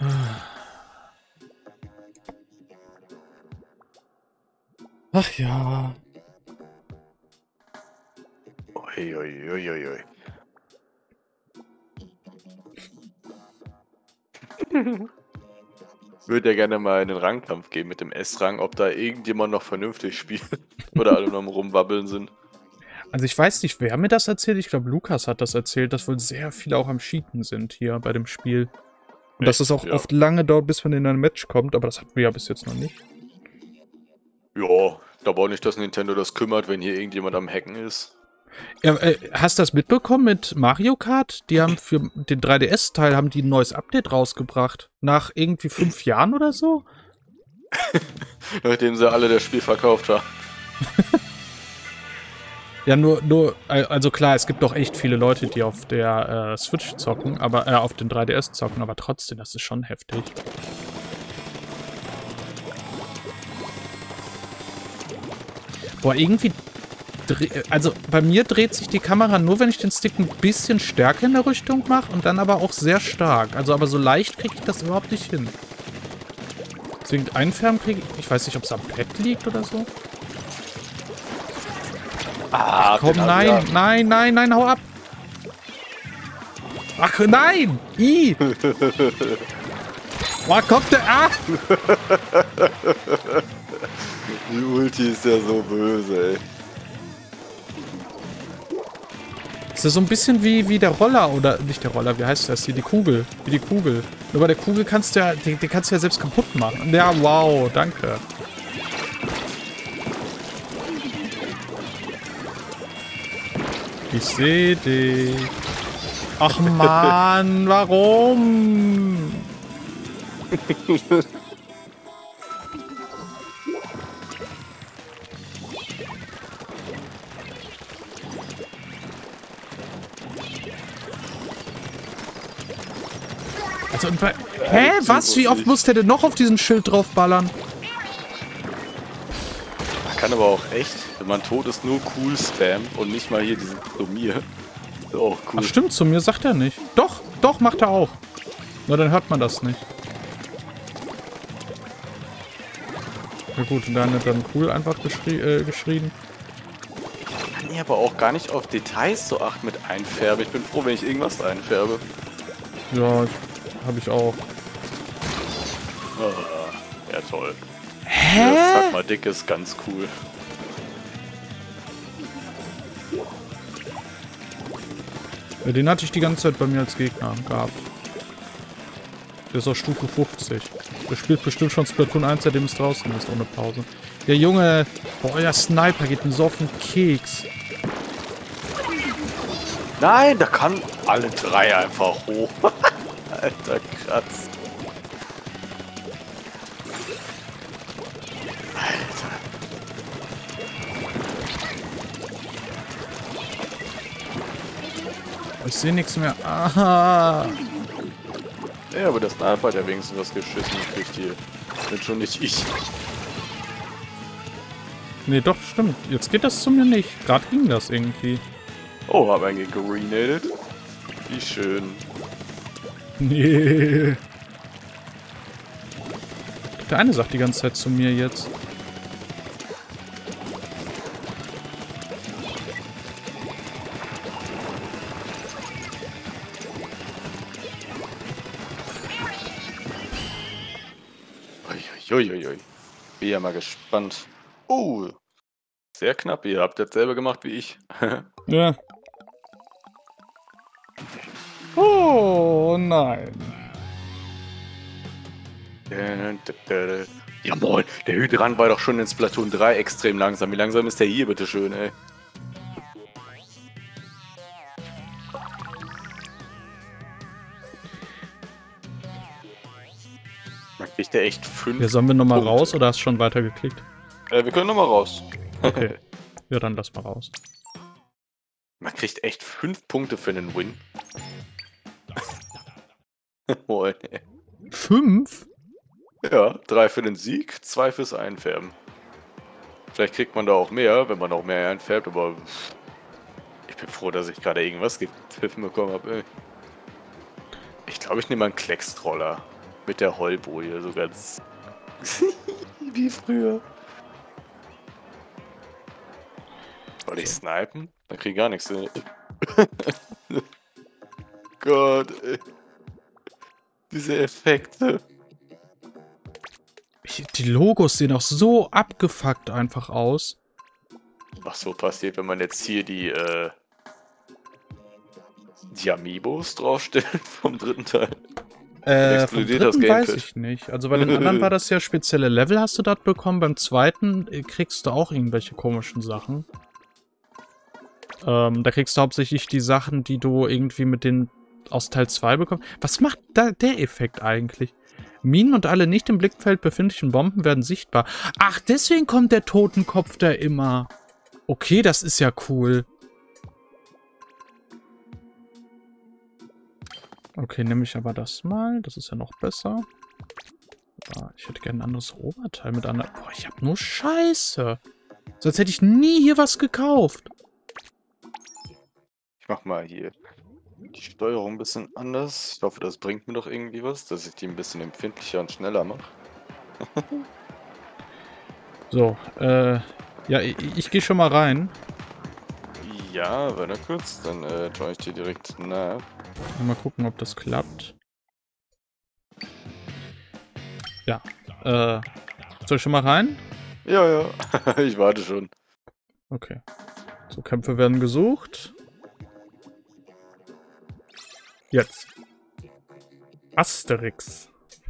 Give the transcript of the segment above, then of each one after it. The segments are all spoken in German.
Ach ja. Ui, ui, ui, ui, ui. Würde ja gerne mal einen Rangkampf geben mit dem S-Rang, ob da irgendjemand noch vernünftig spielt. Oder alle nur am Rumwabbeln sind. Also ich weiß nicht, wer mir das erzählt. Ich glaube, Lukas hat das erzählt, dass wohl sehr viele auch am Cheaten sind hier bei dem Spiel. Und dass es auch Ja. oft lange dauert, bis man in ein Match kommt, aber das hatten wir ja bis jetzt noch nicht. Ja, ich glaube auch nicht, dass Nintendo das kümmert, wenn hier irgendjemand am Hacken ist. Ja, hast du das mitbekommen mit Mario Kart? Die haben für den 3DS-Teil haben die ein neues Update rausgebracht. Nach irgendwie 5 Jahren oder so? Nachdem sie alle das Spiel verkauft haben. Ja, also klar, es gibt doch echt viele Leute, die auf der Switch zocken, aber auf den 3DS zocken, aber trotzdem, das ist schon heftig. Boah, irgendwie, also bei mir dreht sich die Kamera nur, wenn ich den Stick ein bisschen stärker in der Richtung mache und dann aber auch sehr stark. Also aber so leicht kriege ich das überhaupt nicht hin. Deswegen einfärben kriege ich weiß nicht, ob es am Pad liegt oder so. Ah, Komm, nein, nein, nein, nein, hau ab. Ach, nein! I! Boah, kommt der... Ah! Die Ulti ist ja so böse, ey. Das ist so ein bisschen wie der Roller, oder nicht der Roller, wie heißt das hier? Die Kugel. Wie die Kugel. Nur bei der Kugel kannst du ja, die kannst du ja selbst kaputt machen. Ja, wow, danke. Ich sehe dich. Ach Mann, warum? Also, hä? Was? Wie oft muss der denn noch auf diesen Schild draufballern? Man kann aber auch echt, wenn man tot ist, nur cool spammen und nicht mal hier diesen zu mir. Ist auch cool. Ach stimmt, zu mir sagt er nicht. Doch, doch, macht er auch. Nur dann hört man das nicht. Na gut, und dann hat dann cool einfach geschrien. Ich kann hier aber auch gar nicht auf Details so achten mit einfärben. Ich bin froh, wenn ich irgendwas einfärbe. Ja, habe ich auch. Ja, toll. Hä? Der Fuck mal dick ist ganz cool. Ja, den hatte ich die ganze Zeit bei mir als Gegner gehabt. Der ist auf Stufe 50. Der spielt bestimmt schon Splatoon 1, seitdem es draußen ist, ohne Pause. Der Junge, boah, euer Sniper geht mir so auf den Keks. Nein, da kann alle drei einfach hoch. Alter, krass. Alter. Ich sehe nichts mehr. Aha. Ja, aber der Sniper hat ja wenigstens was geschissen gekriegt hier. Bin schon nicht ich. Nee, doch, stimmt. Jetzt geht das zu mir nicht. Gerade ging das irgendwie. Oh, hab einen gegrenadet. Wie schön. Nee. Der eine sagt die ganze Zeit zu mir jetzt. Uiuiui. Bin ja mal gespannt. Oh, sehr knapp. Ihr habt dasselbe gemacht wie ich. Ja. Oh nein. Jawohl, der Hydrant war doch schon in Splatoon 3 extrem langsam. Wie langsam ist der hier, bitteschön, ey? Man kriegt der echt 5. Ja, sollen wir nochmal Punkte. raus oder hast du schon weitergeklickt? Wir können nochmal raus. Okay. Ja, dann lass mal raus. Man kriegt echt 5 Punkte für einen Win. Moin, ey. 5? Ja, 3 für den Sieg, 2 fürs Einfärben. Vielleicht kriegt man da auch mehr, wenn man auch mehr einfärbt, aber ich bin froh, dass ich gerade irgendwas gepfiffen bekommen habe. Ich glaube, ich nehme mal einen Kleckstroller. Mit der Heulboje, so ganz... wie früher. Soll ich snipen? Dann krieg ich gar nichts hin. Gott, ey. Diese Effekte. Die Logos sehen auch so abgefuckt einfach aus. Was so passiert, wenn man jetzt hier die Amiibos draufstellt vom dritten Teil? Vom explodiert das dritten weiß Gamepad. ich nicht. Also bei den anderen war das ja spezielle Level, hast du dort bekommen. Beim zweiten kriegst du auch irgendwelche komischen Sachen. Da kriegst du hauptsächlich die Sachen, die du irgendwie mit den aus Teil 2 bekommst. Was macht da der Effekt eigentlich? Minen und alle nicht im Blickfeld befindlichen Bomben werden sichtbar. Ach, deswegen kommt der Totenkopf da immer. Okay, das ist ja cool. Okay, nehme ich aber das mal. Das ist ja noch besser. Ich hätte gerne ein anderes Oberteil mit einer... Boah, ich habe nur Scheiße. Sonst hätte ich nie hier was gekauft. Ich mach mal hier die Steuerung ein bisschen anders. Ich hoffe, das bringt mir doch irgendwie was, dass ich die ein bisschen empfindlicher und schneller mache. So, ja, ich gehe schon mal rein. Ja, warte kurz, dann schaue ich dir direkt nach. Mal gucken, ob das klappt. Ja, soll ich schon mal rein? Ja, ja, ich warte schon. Okay. So, Kämpfe werden gesucht. Jetzt. Asterix.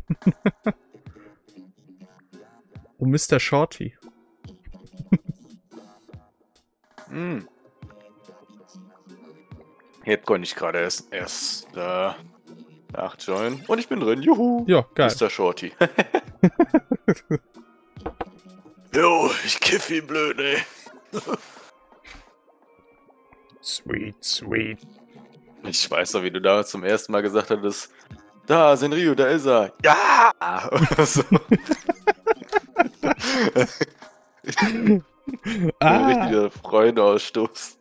Oh, Mr. Shorty. Hm. Jetzt konnte ich gerade erst nachjoinen. Und ich bin drin, juhu. Ja, geil. Mr. Shorty. Jo, ich kiff wie blöd, ey. Sweet, sweet. Ich weiß doch, wie du damals zum ersten Mal gesagt hattest, da, Senryu, da ist er. Ja! Oder so. Ein richtiger Freudeausstoß.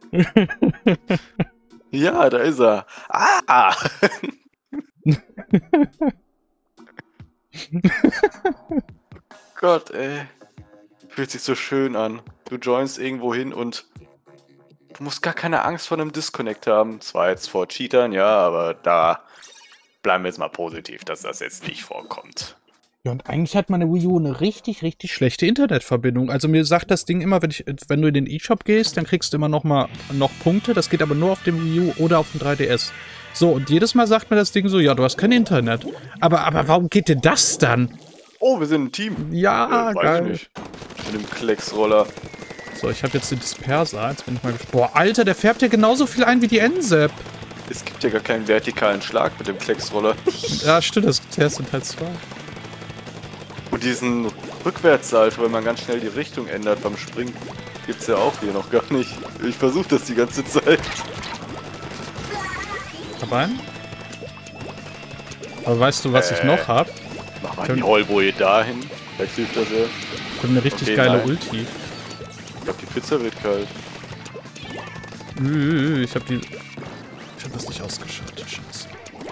Ja, da ist er. Ah! Gott, ey. Fühlt sich so schön an. Du joinst irgendwo hin und du musst gar keine Angst vor einem Disconnect haben. Zwar jetzt vor Cheatern, ja, aber da bleiben wir jetzt mal positiv, dass das jetzt nicht vorkommt. Ja, und eigentlich hat meine Wii U eine richtig, richtig schlechte Internetverbindung. Also mir sagt das Ding immer, wenn du in den eShop gehst, dann kriegst du immer noch Punkte. Das geht aber nur auf dem Wii U oder auf dem 3DS. So, und jedes Mal sagt mir das Ding so, ja, du hast kein Internet. Aber warum geht denn das dann? Oh, wir sind ein Team. Ja, weiß geil. ich nicht. Mit dem Klecksroller. So, ich habe jetzt den Disperser. Jetzt bin ich mal gespannt. Boah, Alter, der färbt ja genauso viel ein wie die NZAP. Es gibt ja gar keinen vertikalen Schlag mit dem Klecksroller. Ja, stimmt, das gibt es erst in Teil 2. Und diesen Rückwärtssalto, wenn man ganz schnell die Richtung ändert beim Springen, gibt's ja auch hier noch gar nicht. Ich versuche das die ganze Zeit. Hab einen. Aber weißt du, was ich noch hab? Mach mal die Heulboje dahin. Vielleicht hilft das ja. Ich hab eine richtig geile nein. Ulti. Ich glaube, die Pizza wird kalt. Ich hab das nicht ausgeschaltet. Scheiße.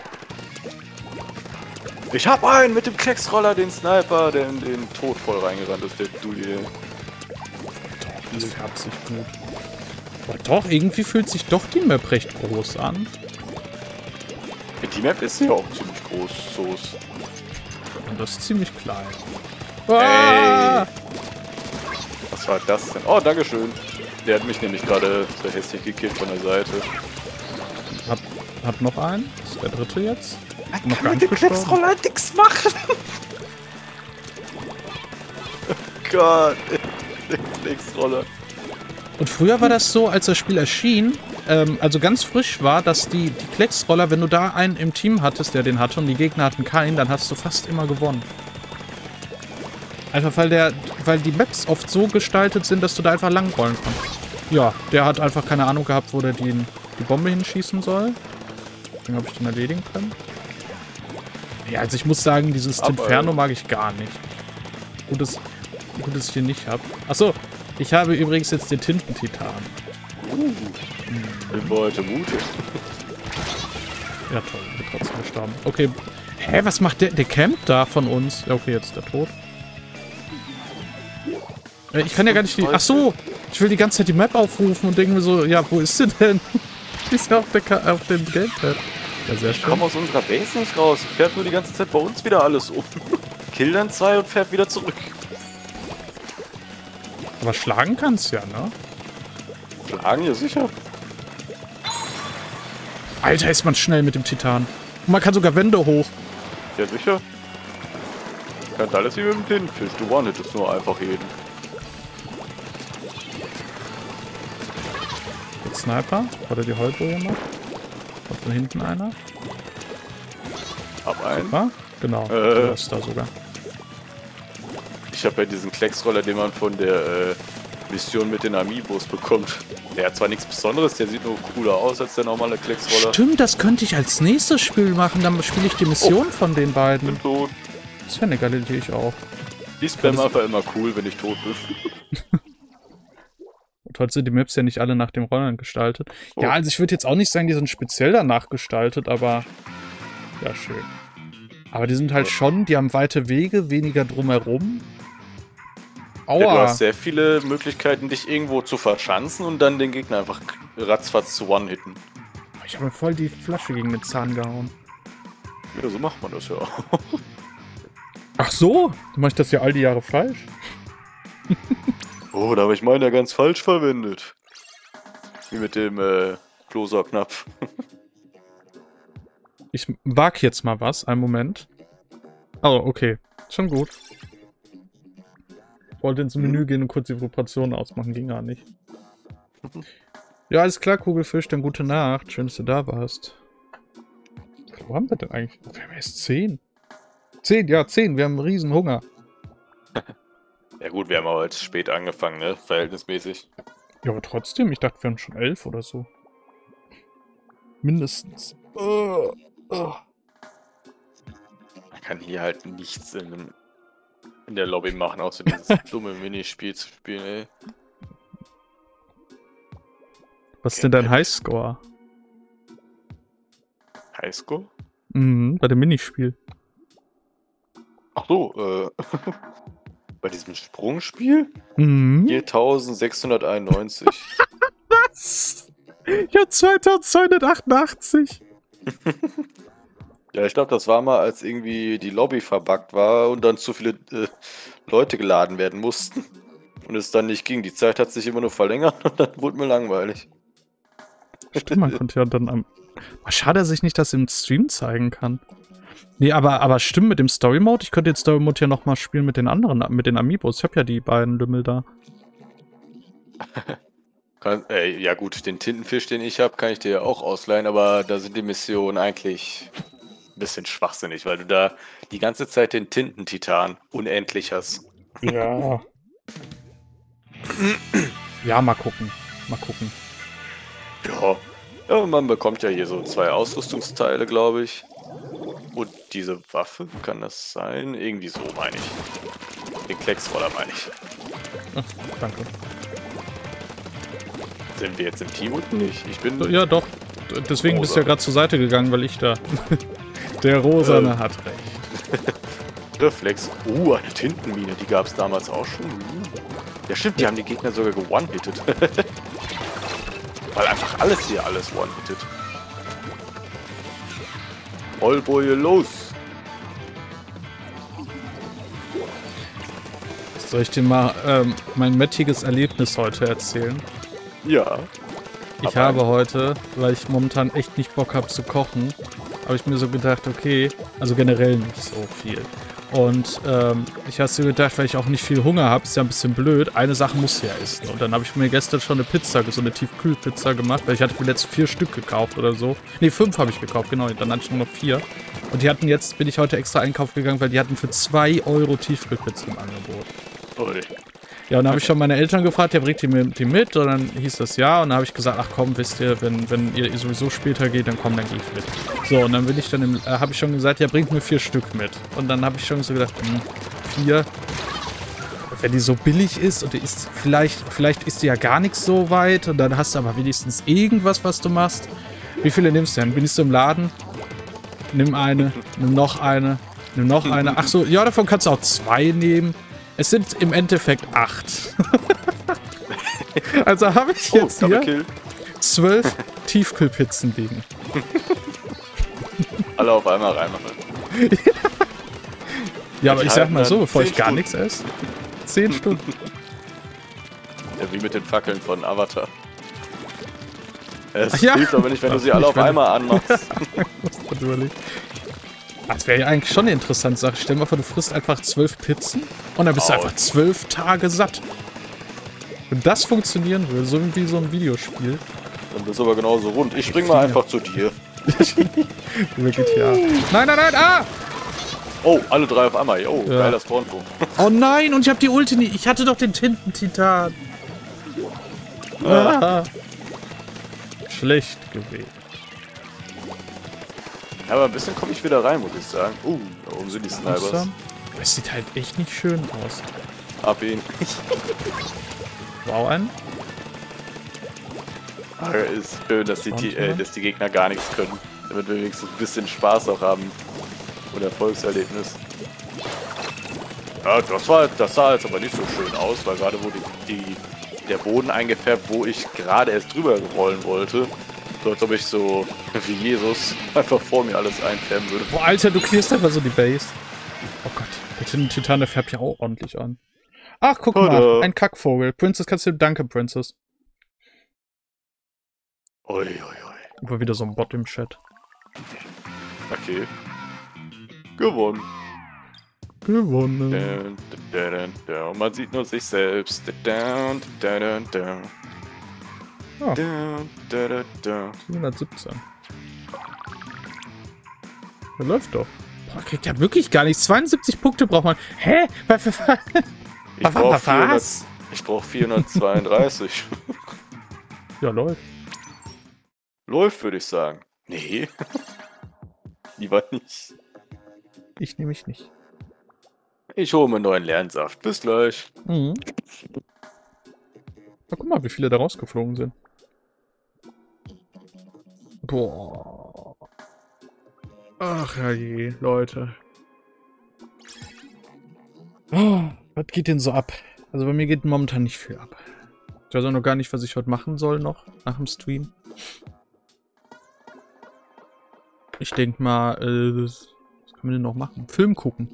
Ich hab einen mit dem Klecksroller, den Sniper, der in den Tod voll reingerannt ist, der Dulli. Doch, das färbt sich gut. Aber doch, irgendwie fühlt sich doch die Map recht groß an. Die Map ist ja auch ziemlich groß, Soos. Und das ist ziemlich klein. Ey. Was war das denn? Oh, dankeschön. Der hat mich nämlich gerade so hässlich gekillt von der Seite. Hab noch einen. Das ist der dritte jetzt. Man Noch kann gar mit nicht dem Klecksroller nix machen. Oh Gott, der Klecksroller. Und früher war das so, als das Spiel erschien, also ganz frisch war, dass die Klecksroller, wenn du da einen im Team hattest, der den hatte und die Gegner hatten keinen, dann hast du fast immer gewonnen. Einfach weil die Maps oft so gestaltet sind, dass du da einfach langrollen kannst. Ja, der hat einfach keine Ahnung gehabt, wo der die Bombe hinschießen soll. Deswegen habe ich den erledigen können. Ja, also ich muss sagen, dieses Tinferno mag ich gar nicht. Gut, dass ich den nicht habe. Achso, ich habe übrigens jetzt den Tintentitan. Ich bin heute mutig. Ja toll, bin trotzdem gestorben. Okay, Hä, was macht der? Der campt da von uns. Ja, okay, jetzt ist der tot. Ich kann ja gar nicht die... Ach so! Ich will die ganze Zeit die Map aufrufen und denke mir so, ja, wo ist sie denn? Die ist ja auf dem Gamepad. Ja, sehr schön. Komm aus unserer Base nicht raus. Fährt nur die ganze Zeit bei uns wieder alles um. Kill dann 2 und fährt wieder zurück. Aber schlagen kannst ja, ne? Schlagen, ja sicher. Alter, ist man schnell mit dem Titan. Und man kann sogar Wände hoch. Ja sicher. Kannst alles wie mit dem Tintenfisch. Du one-hittest nur einfach jeden. Mit Sniper. Oder die Heulboje noch. Kommt von hinten einer. Hab einen. Ah, genau. Der ist da sogar. Ich habe ja diesen Klecksroller, den man von der Mission mit den Amiibos bekommt. Der hat zwar nichts Besonderes, der sieht nur cooler aus als der normale Klecksroller. Stimmt, das könnte ich als nächstes Spiel machen. Dann spiele ich die Mission von den beiden. Bin tot. Das wäre eine geile Idee, ich auch. Die spammen einfach immer cool, wenn ich tot bin. Und heute sind die Maps ja nicht alle nach dem Rollern gestaltet. Oh. Ja, also ich würde jetzt auch nicht sagen, die sind speziell danach gestaltet, aber ja, schön. Aber die sind halt schon, die haben weite Wege, weniger drumherum. Aua. Ja, du hast sehr viele Möglichkeiten, dich irgendwo zu verschanzen und dann den Gegner einfach ratzfatz zu one-hitten. Ich habe mir voll die Flasche gegen den Zahn gehauen. Ja, so macht man das ja auch. Ach so, du machst das ja all die Jahre falsch. Oh, da habe ich meinen ja ganz falsch verwendet. Wie mit dem Closer-Knopf. Ich wag jetzt mal was, einen Moment. Oh, okay. Schon gut. Ich wollte ins Menü gehen und kurz die Vibration ausmachen, ging gar nicht. Ja, alles klar, Kugelfisch, dann gute Nacht. Schön, dass du da warst. Wo haben wir denn eigentlich? Wir haben erst 10. 10, ja, 10. Wir haben einen riesen Hunger. Ja gut, wir haben aber jetzt spät angefangen, ne? Verhältnismäßig. Ja, aber trotzdem, ich dachte, wir haben schon 11 oder so. Mindestens. Man kann hier halt nichts in der Lobby machen, außer dieses dumme Minispiel zu spielen, ey. Was ist denn dein Highscore? Highscore? Mhm, bei dem Minispiel. Ach so, bei diesem Sprungspiel? Mhm. 4691. Was? Ich hab 2288. Ja, ich glaube, das war mal, als irgendwie die Lobby verbuggt war und dann zu viele Leute geladen werden mussten. Und es dann nicht ging. Die Zeit hat sich immer nur verlängert und dann wurde mir langweilig. Stimmt, man konnte ja dann am... Oh, schade, dass ich nicht das im Stream zeigen kann. Nee, aber stimmt mit dem Story-Mode. Ich könnte den Story-Mode ja nochmal spielen mit den anderen, mit den Amiibos. Ich habe ja die beiden Lümmel da. Ja gut, den Tintenfisch, den ich habe, kann ich dir ja auch ausleihen, aber da sind die Missionen eigentlich ein bisschen schwachsinnig, weil du da die ganze Zeit den Tintentitan unendlich hast. Ja. Ja, mal gucken. Mal gucken. Ja, man bekommt ja hier so 2 Ausrüstungsteile, glaube ich. Und diese Waffe, kann das sein? Irgendwie so, meine ich. Den Klecksroller, meine ich. Ach, danke. Sind wir jetzt im Team und nicht? Ich bin... Ja, doch. Deswegen Rosa. bist du ja gerade zur Seite gegangen, weil ich da... Der Rosane hat recht. Reflex. Eine Tintenmine, die gab es damals auch schon. Ja stimmt, die haben die Gegner sogar ge-one-hitted. Weil einfach alles hier one-hitted. Rollboje, los! Soll ich dir mal mein mettiges Erlebnis heute erzählen? Ja. Ich habe heute, weil ich momentan echt nicht Bock habe zu kochen, habe ich mir so gedacht, okay, also generell nicht so viel. Und ich habe so gedacht, weil ich auch nicht viel Hunger habe, ist ja ein bisschen blöd, eine Sache muss ja essen. Und dann habe ich mir gestern schon eine Pizza, so eine Tiefkühlpizza gemacht, weil ich hatte mir letztens 4 Stück gekauft oder so. Ne, 5 habe ich gekauft, genau, dann hatte ich nur noch 4. Und die hatten jetzt, bin ich heute extra einkaufen gegangen, weil die hatten für 2 Euro Tiefkühlpizza im Angebot. Ui. Ja, und dann habe ich schon meine Eltern gefragt, ja, bringt die mit? Und dann hieß das ja. Und dann habe ich gesagt, ach komm, wisst ihr, wenn ihr sowieso später geht, dann komm, dann gehe ich mit. So, und dann bin ich dann habe ich schon gesagt, ja, bringt mir 4 Stück mit. Und dann habe ich schon so gedacht, 4. Wenn die so billig ist und die ist, vielleicht ist die ja gar nichts so weit. Und dann hast du aber wenigstens irgendwas, was du machst. Wie viele nimmst du denn? Bist du im Laden? Nimm eine, nimm noch eine, nimm noch eine. Ach so, ja, davon kannst du auch 2 nehmen. Es sind im Endeffekt 8. Also habe ich jetzt hier 12 Tiefkühlpizzen liegen. Alle auf einmal reinmachen. Ja, aber ich sag mal so, bevor ich gar nichts esse. 10 Stunden. Ja, wie mit den Fackeln von Avatar. Es Ja. hilft aber nicht, wenn du sie alle auf einmal anmachst. Das wäre ja eigentlich schon eine interessante Sache. Stell dir mal vor, du frisst einfach 12 Pizzen und dann bist du einfach 12 Tage satt. Wenn das funktionieren würde, so wie so ein Videospiel. Dann bist du aber genauso rund. Ich spring mal einfach zu dir. Wirklich, ja. Nein, nein, nein, ah! Oh, alle 3 auf einmal. Oh, Ja. geiler Spawnpunkt. Oh nein, und ich habe die Ulti nie. Ich hatte doch den Tintentitan. Ah. Schlecht gewählt. Ja, aber ein bisschen komme ich wieder rein, muss ich sagen. Da oben sind die Snipers. Das sieht halt echt nicht schön aus. Ab ihn. Wow, ein. Aber ist schön, dass die Gegner gar nichts können. Damit wir wenigstens ein bisschen Spaß auch haben. Und Erfolgserlebnis. Ja, das sah jetzt aber nicht so schön aus, weil gerade wo der Boden eingefärbt, wo ich gerade erst drüber rollen wollte, so als ob ich so wie Jesus einfach vor mir alles einfärben würde. Boah, Alter, du clearst einfach so die Base. Oh Gott, der Titan, der färbt ja auch ordentlich an. Ach, guck mal, ein Kackvogel. Princess, kannst du... Danke, Princess. Ui, ui, ui. War wieder so ein Bot im Chat. Okay. Gewonnen. Gewonnen. Und man sieht nur sich selbst. Ja. 717. 717. Der läuft doch. Boah, kriegt ja wirklich gar nichts. 72 Punkte braucht man. Hä? Ich brauch 432. Ja, läuft. Läuft, würde ich sagen. Nee. Lieber nicht. Ich nehme mich nicht. Ich hole mir einen neuen Lernsaft. Bis gleich. Mhm. Na, guck mal, wie viele da rausgeflogen sind. Boah. Ach ja je, Leute. Oh, was geht denn so ab? Also bei mir geht momentan nicht viel ab. Ich weiß auch noch gar nicht, was ich heute machen soll noch, nach dem Stream. Ich denke mal, was können wir denn noch machen? Film gucken.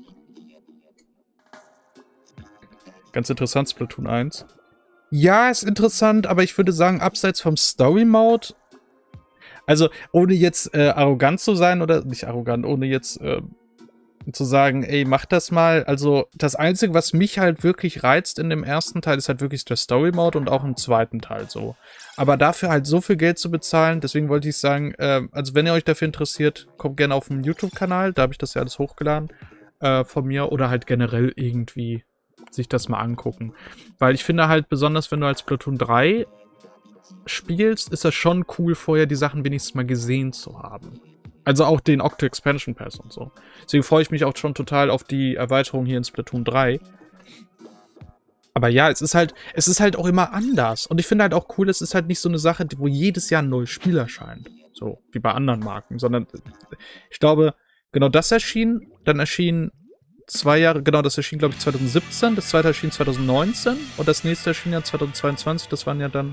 Ganz interessant, Splatoon 1. Ja, ist interessant, aber ich würde sagen, abseits vom Story-Mode, also ohne jetzt arrogant zu sein, oder nicht arrogant, ohne jetzt zu sagen, ey, mach das mal. Also das Einzige, was mich halt wirklich reizt in dem ersten Teil, ist halt wirklich der Story-Mode und auch im zweiten Teil so. Aber dafür halt so viel Geld zu bezahlen, deswegen wollte ich sagen, also wenn ihr euch dafür interessiert, kommt gerne auf den YouTube-Kanal, da habe ich das ja alles hochgeladen von mir, oder halt generell irgendwie sich das mal angucken. Weil ich finde halt, besonders wenn du als Splatoon 3 spielst, ist das schon cool, vorher die Sachen wenigstens mal gesehen zu haben. Also auch den Octo Expansion Pass und so. Deswegen freue ich mich auch schon total auf die Erweiterung hier in Splatoon 3. Aber ja, es ist halt auch immer anders. Und ich finde halt auch cool, es ist halt nicht so eine Sache, wo jedes Jahr ein neues Spiel erscheint. So, wie bei anderen Marken. Sondern, ich glaube, genau das erschien, dann erschien 2 Jahre, genau, das erschien, glaube ich, 2017, das zweite erschien 2019 und das nächste erschien ja 2022, das waren ja dann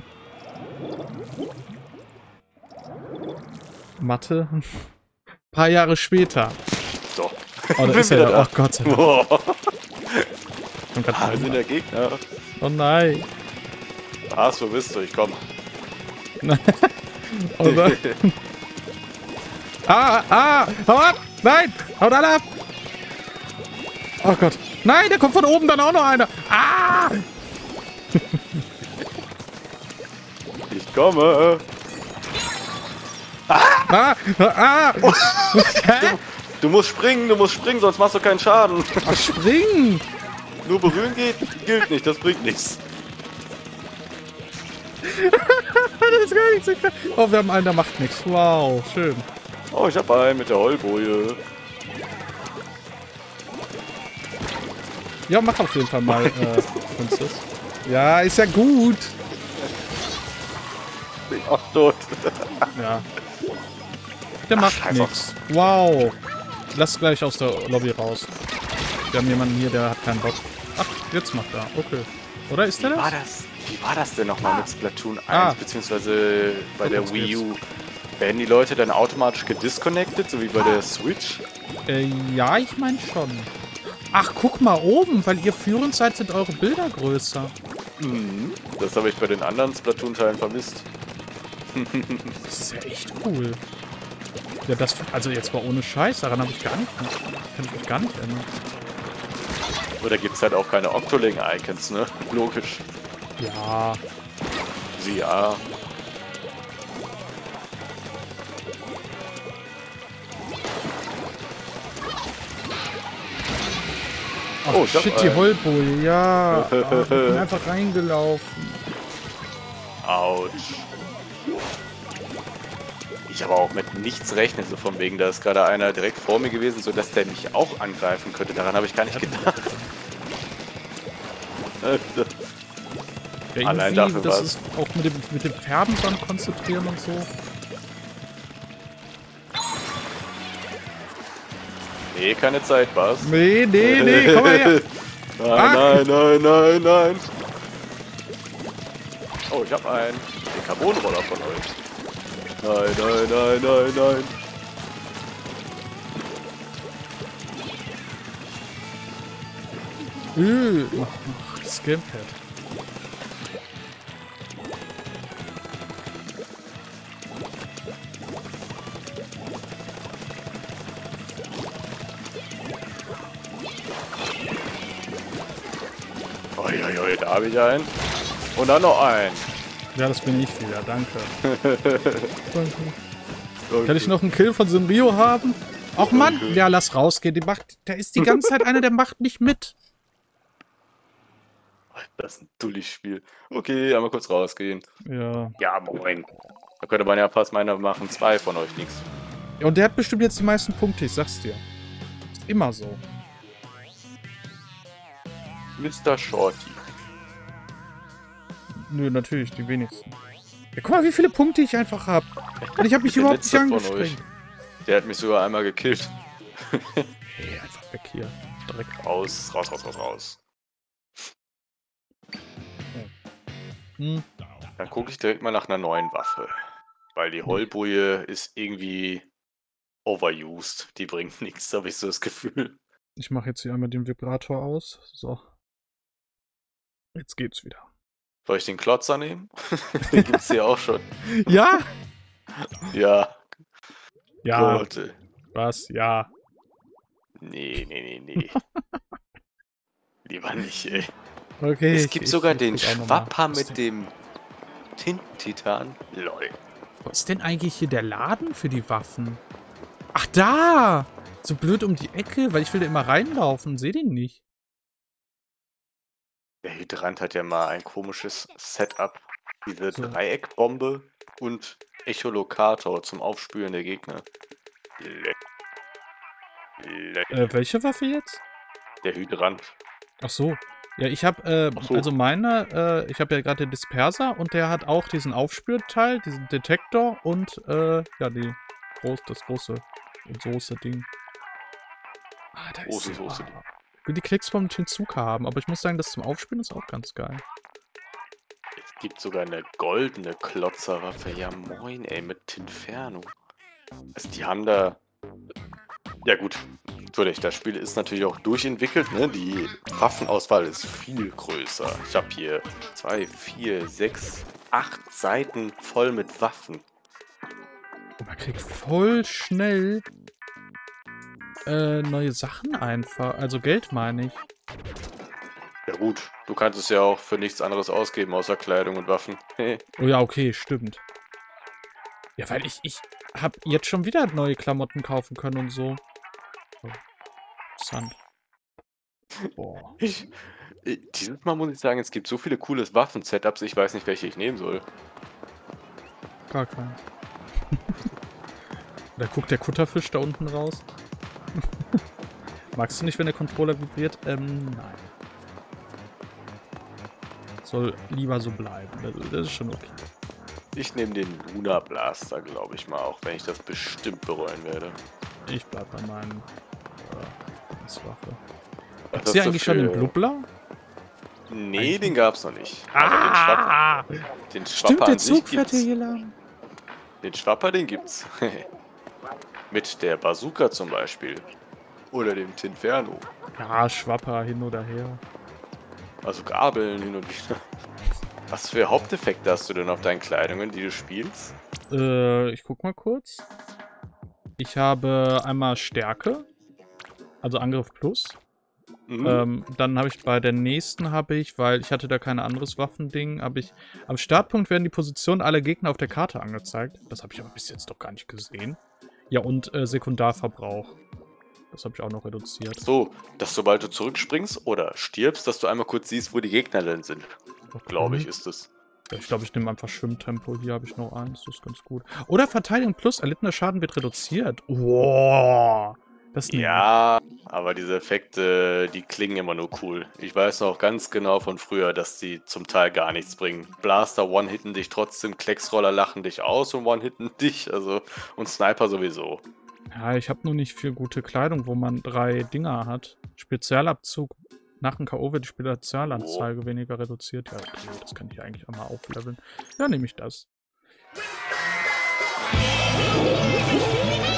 Mathe. Ein paar Jahre später. So. Oh, da ist er ja. Oh Gott sei Dank. Boah. Wir sind der Gegner. Oh nein. Was, wo bist du? Ich komm. Oh nein. Hau ab! Nein! Haut alle ab! Oh Gott. Nein, da kommt von oben dann auch noch einer. Ah! Ich komme. Hä? Du musst springen, sonst machst du keinen Schaden. Ach, springen! Nur berühren gilt nicht, das bringt nichts. Das ist gar nicht so klar. Oh, wir haben einen, der macht nichts. Wow, schön. Oh, ich hab einen mit der Heulboje. Ja, mach auf jeden Fall mal, Princess. Ja, ist ja gut. Bin auch tot. Ja. Der Ach, macht scheiß nichts. Wow. Lass gleich aus der Lobby raus. Wir haben jemanden hier, der hat keinen Bock. Ach, jetzt macht er. Okay. Oder ist der das? Wie war das denn nochmal mit Splatoon 1, Ah. beziehungsweise bei der Jetzt Wii U? Werden die Leute dann automatisch gedisconnected, so wie bei der Switch? Ja, ich meine schon. Ach, guck mal oben, weil ihr führend seid, sind eure Bilder größer. Mhm. Das habe ich bei den anderen Splatoon-Teilen vermisst. Das ist ja echt cool. Ja, das, also jetzt mal ohne Scheiß, daran habe ich gar nicht, kann ich mich gar nicht erinnern. Oder gibt es halt auch keine Octoling-Icons, ne? Logisch. Ja, Sie ja. ach Oh, ich hab shit, die einen. Heulboje, ja. Ach, ich bin einfach reingelaufen. Autsch. Ich habe auch mit nichts rechnen, so von wegen, da ist gerade einer direkt vor mir gewesen, sodass der mich auch angreifen könnte. Daran habe ich gar nicht gedacht. Ja, Allein irgendwie, dafür das war's. ist auch mit dem Färben dran konzentrieren und so. Nee, keine Zeit, was? Nee, komm mal her. Nein. Oh, ich hab einen. Den Carbonroller von euch. Nein. Das Gamepad. Oi, da habe ich einen. Und dann noch einen. Ja, das bin ich wieder, danke. Kann ich noch einen Kill von Sinrio haben? Ach Mann, ja, lass rausgehen. Der ist die ganze Zeit einer, der macht nicht mit. Das ist ein Dulli-Spiel. Okay, einmal kurz rausgehen. Ja. Ja, moin. Da könnte man ja fast meiner machen, 2 von euch nichts. Ja, und der hat bestimmt jetzt die meisten Punkte, ich sag's dir. Ist immer so. Mr. Shorty. Nö, natürlich, die wenigsten. Ja, guck mal, wie viele Punkte ich einfach hab. Und ich hab mich Der überhaupt nicht letzte von angestrengt. Der hat mich sogar einmal gekillt. Hey, einfach weg hier. Direkt. Raus. Hm. Dann gucke ich direkt mal nach einer neuen Waffe. Weil die Heulboje ist irgendwie overused. Die bringt nichts, habe ich so das Gefühl. Ich mache jetzt hier einmal den Vibrator aus. So. Jetzt geht's wieder. Soll ich den Klotzer nehmen? Den gibt's hier auch schon. Ja? Ja. Ja. Gott. Was? Ja. Nee. Lieber nicht, ey. Okay. Es gibt sogar den guck auch noch mal. Schwapper Was mit dem Tintentitan. Lol. Wo ist denn eigentlich hier der Laden für die Waffen? Ach, da! So blöd um die Ecke, weil ich will da immer reinlaufen. Seh den nicht. Der Hydrant hat ja mal ein komisches Setup. Diese So. Dreieckbombe und Echolokator zum Aufspüren der Gegner. Welche Waffe jetzt? Der Hydrant. Ach so. Ja, ich habe, Ach so. also meine, ich habe ja gerade den Disperser und der hat auch diesen Aufspürteil, diesen Detektor und, ja, das große Soße-Ding. Ah, da Große ist Soße. Ich will die Klicksbombe mit Shinsuka haben, aber ich muss sagen, das zum Aufspüren ist auch ganz geil. Es gibt sogar eine goldene Klotzerwaffe. Ja moin, ey, mit Inferno. Also die haben da... Ja gut, natürlich, das Spiel ist natürlich auch durchentwickelt, ne? Die Waffenauswahl ist viel größer. Ich habe hier 2, 4, 6, 8 Seiten voll mit Waffen. Und man kriegt voll schnell neue Sachen einfach. Also Geld meine ich. Ja gut, du kannst es ja auch für nichts anderes ausgeben, außer Kleidung und Waffen. Oh ja, okay, stimmt. Ja, weil ich habe jetzt schon wieder neue Klamotten kaufen können und so. Oh, interessant. Boah. Dieses Mal muss ich sagen, es gibt so viele coole Waffen-Setups, ich weiß nicht, welche ich nehmen soll. Gar keins. Da guckt der Kutterfisch da unten raus. Magst du nicht, wenn der Controller vibriert? Nein. Soll lieber so bleiben. Das ist schon okay. Ich nehme den Luna Blaster, glaube ich mal, auch wenn ich das bestimmt bereuen werde. Ich bleib bei meinem Waffe. Was Gibt's hier eigentlich schon den Blubber? Nee, den gab's noch nicht. Ah! Aber den Stimmt, Schwapper der an sich Zug fährt hier gibt's. lang. Den Schwapper, den gibt's. Mit der Bazooka zum Beispiel. Oder dem Tinferno. Ja, Schwapper hin oder her. Also Gabeln hin und wieder. Was für Haupteffekte hast du denn auf deinen Kleidungen, die du spielst? Ich guck mal kurz. Ich habe einmal Stärke. Also Angriff plus. Dann habe ich bei der nächsten weil ich hatte da kein anderes Waffending, am Startpunkt werden die Positionen aller Gegner auf der Karte angezeigt. Das habe ich aber bis jetzt doch gar nicht gesehen. Ja, und Sekundarverbrauch. Das habe ich auch noch reduziert. So, dass sobald du zurückspringst oder stirbst, dass du einmal kurz siehst, wo die Gegner denn sind. Okay. Glaube ich, ist es. Ja, ich glaube, ich nehme einfach Schwimmtempo. Hier habe ich noch eins, das ist ganz gut. Oder Verteidigung plus, erlittener Schaden wird reduziert. Wow. Das ist ja, aber diese Effekte, die klingen immer nur cool. Ich weiß noch ganz genau von früher, dass die zum Teil gar nichts bringen. Blaster one-hitten dich trotzdem, Klecksroller lachen dich aus und one-hitten dich, also und Sniper sowieso. Ja, ich habe nur nicht viel gute Kleidung, wo man 3 Dinger hat. Spezialabzug. Nach dem K.O. wird die Spezialanzeige weniger reduziert. Ja, okay, das kann ich eigentlich einmal aufleveln. Ja, nehme ich das.